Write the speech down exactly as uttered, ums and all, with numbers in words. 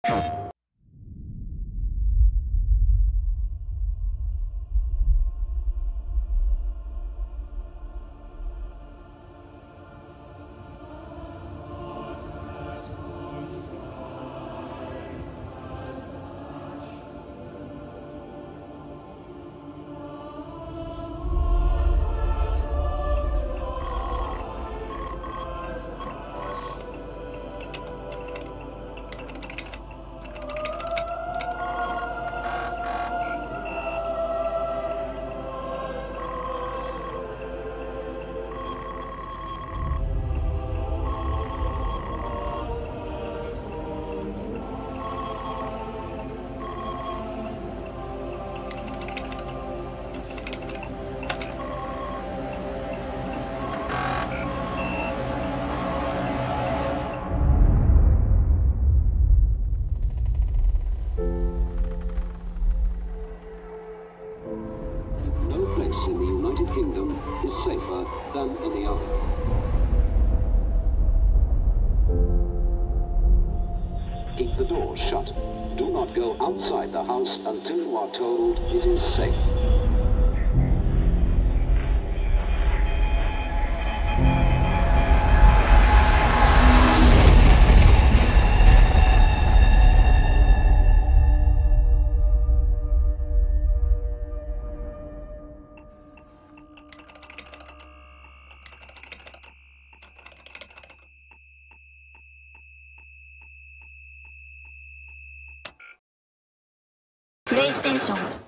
In the United Kingdom is safer than any other. Keep the doors shut. Do not go outside the house until you are told it is safe. PlayStation